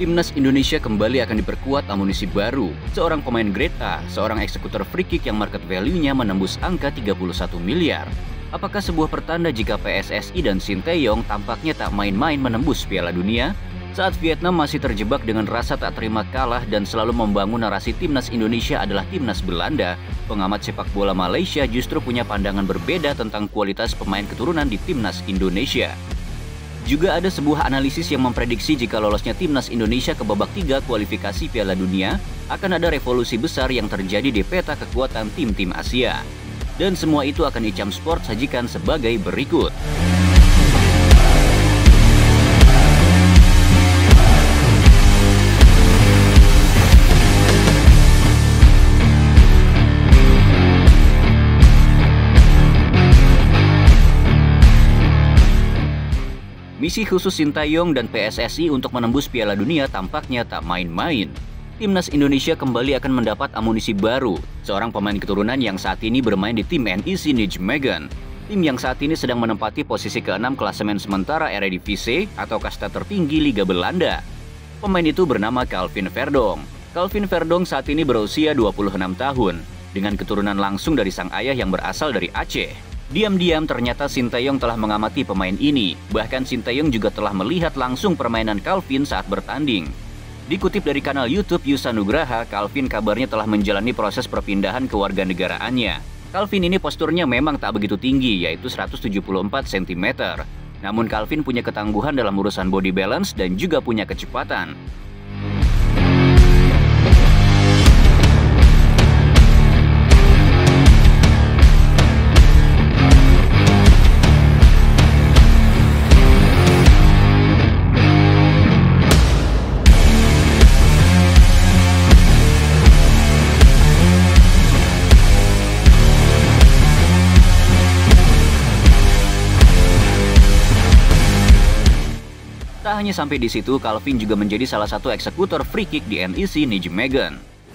Timnas Indonesia kembali akan diperkuat amunisi baru. Seorang pemain grade A, seorang eksekutor free kick yang market value-nya menembus angka 31 miliar. Apakah sebuah pertanda jika PSSI dan Sinteyong tampaknya tak main-main menembus Piala Dunia? Saat Vietnam masih terjebak dengan rasa tak terima kalah dan selalu membangun narasi Timnas Indonesia adalah Timnas Belanda, pengamat sepak bola Malaysia justru punya pandangan berbeda tentang kualitas pemain keturunan di Timnas Indonesia. Juga ada sebuah analisis yang memprediksi jika lolosnya Timnas Indonesia ke babak 3 kualifikasi Piala Dunia, akan ada revolusi besar yang terjadi di peta kekuatan tim-tim Asia. Dan semua itu akan Icam Sport sajikan sebagai berikut. Misi khusus Sinteyong dan PSSI untuk menembus Piala Dunia tampaknya tak main-main. Timnas Indonesia kembali akan mendapat amunisi baru, seorang pemain keturunan yang saat ini bermain di tim NEC Nijmegen. Tim yang saat ini sedang menempati posisi ke-6 klasemen sementara Eredivisie atau kasta tertinggi Liga Belanda. Pemain itu bernama Calvin Verdong. Calvin Verdong saat ini berusia 26 tahun, dengan keturunan langsung dari sang ayah yang berasal dari Aceh. Diam-diam ternyata Sinteyong telah mengamati pemain ini, bahkan Sinteyong juga telah melihat langsung permainan Calvin saat bertanding. Dikutip dari kanal YouTube Yusa Nugraha, Calvin kabarnya telah menjalani proses perpindahan kewarganegaraannya. Calvin ini posturnya memang tak begitu tinggi, yaitu 174 cm. Namun Calvin punya ketangguhan dalam urusan body balance dan juga punya kecepatan. Tak hanya sampai di situ, Calvin juga menjadi salah satu eksekutor free kick di NEC Nijmegen.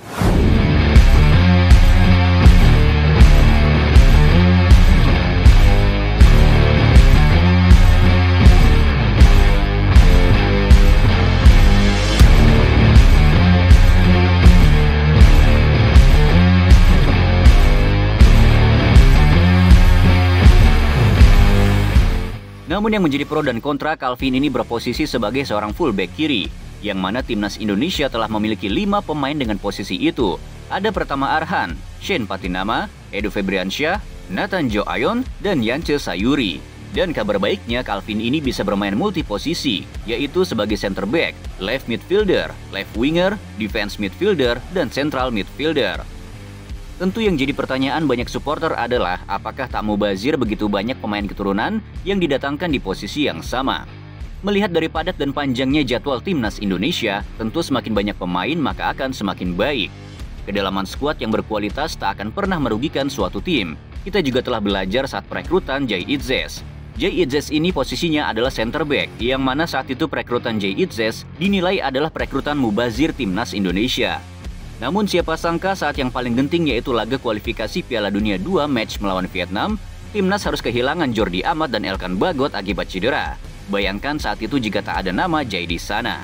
Namun yang menjadi pro dan kontra, Calvin ini berposisi sebagai seorang fullback kiri, yang mana Timnas Indonesia telah memiliki 5 pemain dengan posisi itu. Ada pertama Arhan, Shane Patinama, Edo Febriansyah, Nathan Jo Ayon, dan Yance Sayuri. Dan kabar baiknya, Calvin ini bisa bermain multiposisi, yaitu sebagai center back, left midfielder, left winger, defense midfielder, dan central midfielder. Tentu yang jadi pertanyaan banyak supporter adalah apakah tak mubazir begitu banyak pemain keturunan yang didatangkan di posisi yang sama. Melihat dari padat dan panjangnya jadwal Timnas Indonesia, tentu semakin banyak pemain maka akan semakin baik. Kedalaman skuad yang berkualitas tak akan pernah merugikan suatu tim. Kita juga telah belajar saat perekrutan Jay Itzes. Jay Itzes ini posisinya adalah center back, yang mana saat itu perekrutan Jay Itzes dinilai adalah perekrutan mubazir Timnas Indonesia. Namun siapa sangka saat yang paling genting yaitu laga kualifikasi Piala Dunia 2 match melawan Vietnam, Timnas harus kehilangan Jordi Amat dan Elkan Bagot akibat cedera. Bayangkan saat itu jika tak ada nama Jay di sana.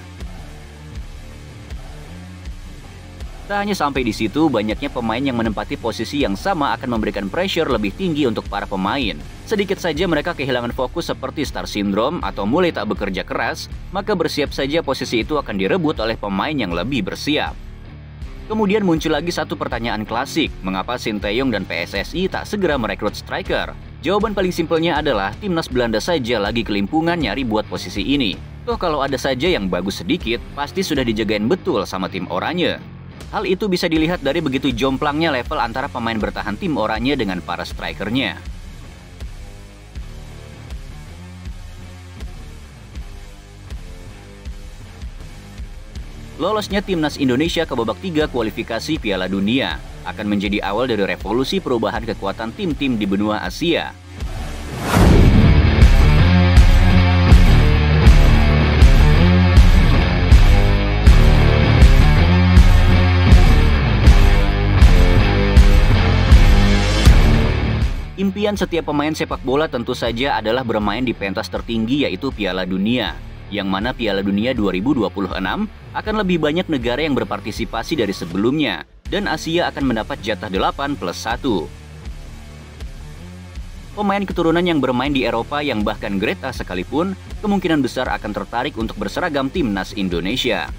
Tak hanya sampai di situ, banyaknya pemain yang menempati posisi yang sama akan memberikan pressure lebih tinggi untuk para pemain. Sedikit saja mereka kehilangan fokus seperti star syndrome atau mulai tak bekerja keras, maka bersiap saja posisi itu akan direbut oleh pemain yang lebih bersiap. Kemudian muncul lagi satu pertanyaan klasik, mengapa Sinteyong dan PSSI tak segera merekrut striker? Jawaban paling simpelnya adalah Timnas Belanda saja lagi kelimpungan nyari buat posisi ini. Toh kalau ada saja yang bagus sedikit, pasti sudah dijagain betul sama tim Oranye. Hal itu bisa dilihat dari begitu jomplangnya level antara pemain bertahan tim Oranye dengan para strikernya. Lolosnya Timnas Indonesia ke babak 3 kualifikasi Piala Dunia akan menjadi awal dari revolusi perubahan kekuatan tim-tim di benua Asia. Impian setiap pemain sepak bola tentu saja adalah bermain di pentas tertinggi yaitu Piala Dunia. yang mana Piala Dunia 2026 akan lebih banyak negara yang berpartisipasi dari sebelumnya, dan Asia akan mendapat jatah 8+1. Pemain keturunan yang bermain di Eropa yang bahkan grade A sekalipun, kemungkinan besar akan tertarik untuk berseragam timnas Indonesia.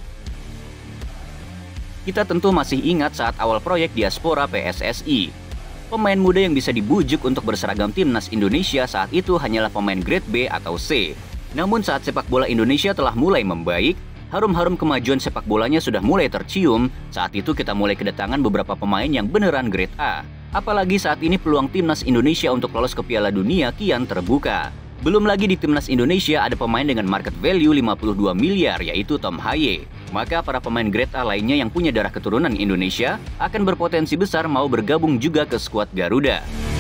Kita tentu masih ingat saat awal proyek diaspora PSSI. Pemain muda yang bisa dibujuk untuk berseragam timnas Indonesia saat itu hanyalah pemain grade B atau C. Namun saat sepak bola Indonesia telah mulai membaik, harum-harum kemajuan sepak bolanya sudah mulai tercium. Saat itu kita mulai kedatangan beberapa pemain yang beneran grade A. Apalagi saat ini peluang timnas Indonesia untuk lolos ke Piala Dunia kian terbuka. Belum lagi di timnas Indonesia ada pemain dengan market value 52 miliar yaitu Tom Haye. Maka para pemain grade A lainnya yang punya darah keturunan Indonesia akan berpotensi besar mau bergabung juga ke skuad Garuda.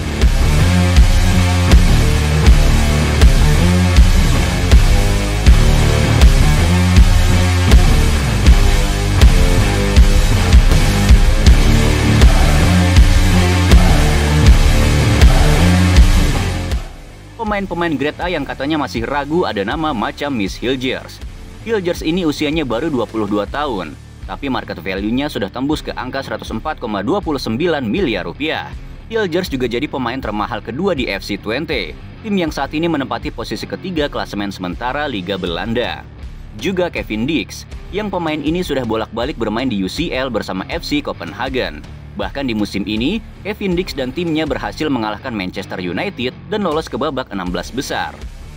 Pemain-pemain grade A yang katanya masih ragu ada nama macam Miss Hilgers. Hilgers ini usianya baru 22 tahun, tapi market value-nya sudah tembus ke angka 104,29 miliar rupiah. Hilgers juga jadi pemain termahal kedua di FC Twente, tim yang saat ini menempati posisi ketiga klasemen sementara Liga Belanda. Juga Kevin Dix, yang pemain ini sudah bolak-balik bermain di UCL bersama FC Copenhagen. Bahkan di musim ini, Kevin Dix dan timnya berhasil mengalahkan Manchester United dan lolos ke babak 16 besar.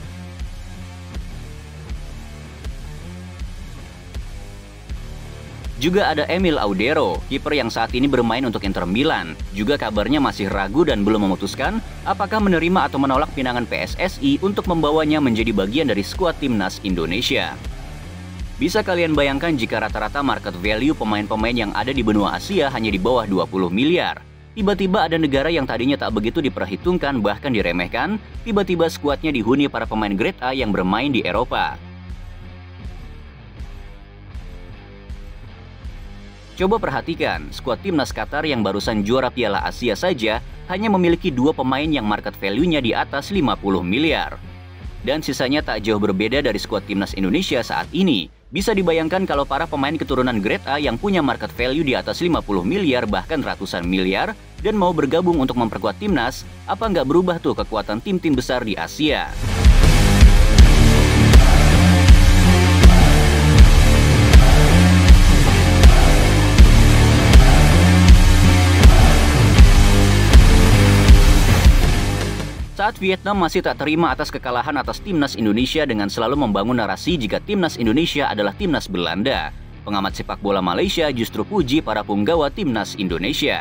Juga ada Emil Audero, kiper yang saat ini bermain untuk Inter Milan. Juga kabarnya masih ragu dan belum memutuskan apakah menerima atau menolak pinangan PSSI untuk membawanya menjadi bagian dari skuad timnas Indonesia. Bisa kalian bayangkan jika rata-rata market value pemain-pemain yang ada di benua Asia hanya di bawah 20 miliar. Tiba-tiba ada negara yang tadinya tak begitu diperhitungkan bahkan diremehkan, tiba-tiba skuadnya dihuni para pemain grade A yang bermain di Eropa. Coba perhatikan, skuad timnas Qatar yang barusan juara Piala Asia saja hanya memiliki 2 pemain yang market value-nya di atas 50 miliar. Dan sisanya tak jauh berbeda dari skuad timnas Indonesia saat ini. Bisa dibayangkan kalau para pemain keturunan grade A yang punya market value di atas 50 miliar bahkan ratusan miliar dan mau bergabung untuk memperkuat timnas, apa nggak berubah tuh kekuatan tim-tim besar di Asia? Saat Vietnam masih tak terima atas kekalahan atas timnas Indonesia dengan selalu membangun narasi jika timnas Indonesia adalah timnas Belanda, pengamat sepak bola Malaysia justru puji para punggawa timnas Indonesia.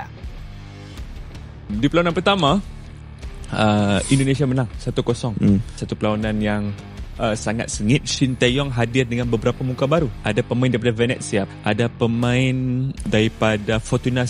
Di perlawanan pertama, Indonesia menang 1-0. Satu perlawanan yang sangat sengit. Shin Tae-yong hadir dengan beberapa muka baru. Ada pemain daripada Venezia, ada pemain daripada Fortuna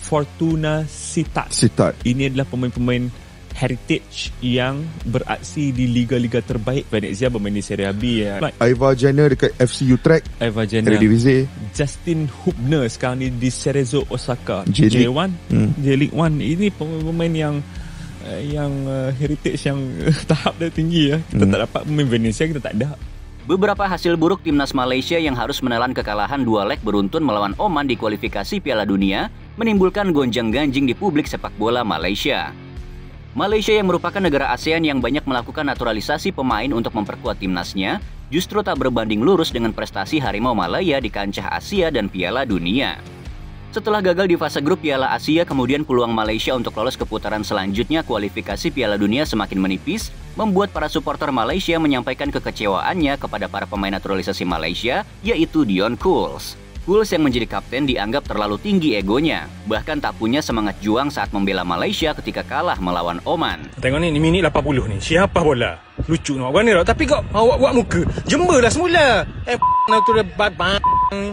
Sittard. Ini adalah pemain-pemain heritage yang beraksi di liga-liga terbaik. Venezia bermain di Serie B ya. Aiva Jenner dekat FC Utrecht, Aiva Jenner, Eredivisie. Justin Hubner sekarang ni di Cerezo Osaka, J1, J-League 1. Ini pemain-pemain yang heritage yang tahap dah tinggi ya. Kita tak dapat pemain Venezia, kita tak ada. Beberapa hasil buruk timnas Malaysia yang harus menelan kekalahan 2 leg beruntun melawan Oman di kualifikasi Piala Dunia menimbulkan gonjang-ganjing di publik sepak bola Malaysia. Malaysia yang merupakan negara ASEAN yang banyak melakukan naturalisasi pemain untuk memperkuat timnasnya, justru tak berbanding lurus dengan prestasi Harimau Malaya di kancah Asia dan Piala Dunia. Setelah gagal di fase grup Piala Asia, kemudian peluang Malaysia untuk lolos ke putaran selanjutnya kualifikasi Piala Dunia semakin menipis, membuat para supporter Malaysia menyampaikan kekecewaannya kepada para pemain naturalisasi Malaysia, yaitu Dion Kools. Kools yang menjadi kapten dianggap terlalu tinggi egonya, bahkan tak punya semangat juang saat membela Malaysia ketika kalah melawan Oman. Tengok ni minit 80 ni, siapa bola? Lucu nak bukan ni tak? Tapi kau awak buat muka, jemberlah semula. Natural bad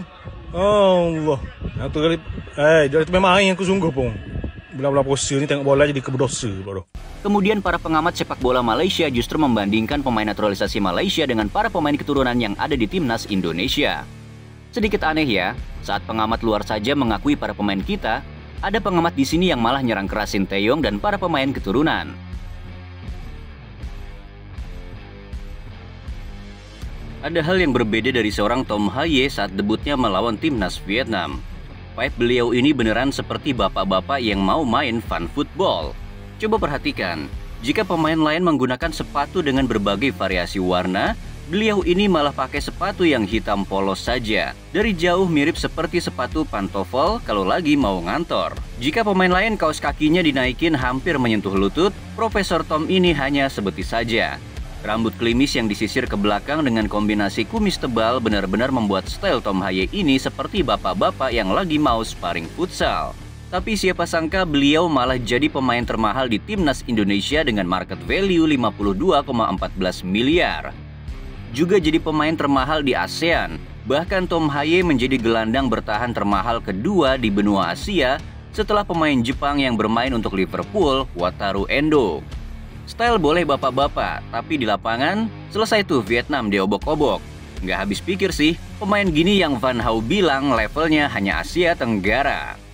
Allah. Natural dia tu memang air yang aku sungguh pun. Bola-bola puasa ni tengok bola jadi keberdosa baru. Kemudian para pengamat sepak bola Malaysia justru membandingkan pemain naturalisasi Malaysia dengan para pemain keturunan yang ada di timnas Indonesia. Sedikit aneh ya, saat pengamat luar saja mengakui para pemain kita, ada pengamat di sini yang malah nyerang keras Shin Tae-yong dan para pemain keturunan. Ada hal yang berbeda dari seorang Tom Haye saat debutnya melawan timnas Vietnam. Vibe beliau ini beneran seperti bapak-bapak yang mau main fun football. Coba perhatikan, jika pemain lain menggunakan sepatu dengan berbagai variasi warna, beliau ini malah pakai sepatu yang hitam polos saja. Dari jauh mirip seperti sepatu pantofel kalau lagi mau ngantor. Jika pemain lain kaos kakinya dinaikin hampir menyentuh lutut, Profesor Tom ini hanya sebetis saja. Rambut klimis yang disisir ke belakang dengan kombinasi kumis tebal benar-benar membuat style Tom Haye ini seperti bapak-bapak yang lagi mau sparring futsal. Tapi siapa sangka beliau malah jadi pemain termahal di timnas Indonesia dengan market value 52,14 miliar. Juga jadi pemain termahal di ASEAN. Bahkan Tom Haye menjadi gelandang bertahan termahal kedua di benua Asia setelah pemain Jepang yang bermain untuk Liverpool, Wataru Endo. Style boleh bapak-bapak, tapi di lapangan selesai tuh Vietnam diobok-obok. Nggak habis pikir sih, pemain gini yang Van Hau bilang levelnya hanya Asia Tenggara.